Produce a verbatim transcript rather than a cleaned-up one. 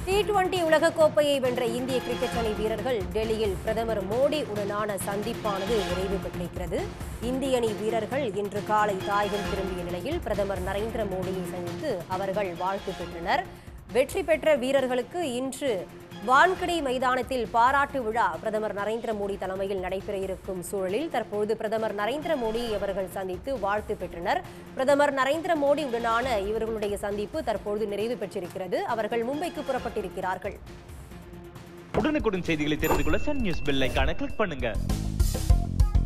T twenty உலகக்கோப்பையை வென்ற இந்திய cricket அணி வீரர்கள் டெல்லியில் பிரதமர் மோடி உடனான சந்திப்பானது நிறைவு பெற்றிருக்கிறது. இந்திய அணி வீரர்கள் இன்று காலை தாயகம் திரும்பிய நிலையில் பிரதமர் நரேந்திர மோடியை சந்தித்து அவர்கள் வாழ்த்து பெற்றனர். வெற்றி பெற்ற வீரர்களுக்கு இன்று வான்கடே மைதானத்தில் பாராட்டு விழா பிரதமர் நரேந்திர மோடி தலைமையில் நடைபெற இருக்கும் சூழலில் தற்போது பிரதமர் நரேந்திர மோடி அவர்கள் சந்தித்து வாழ்த்து பெற்றனர். பிரதமர் நரேந்திர மோடி உடனான இவர்களுடைய சந்திப்பு தற்போது நிறைவு பெற்றிருக்கிறது. அவர்கள் மும்பைக்கு புறப்பட்டிருக்கிறார்கள். உடனுக்குடன் செய்திகளை தெரிந்து கொள்ள சன் நியூஸ் பெல் ஐகானை கிளிக் பண்ணுங்க.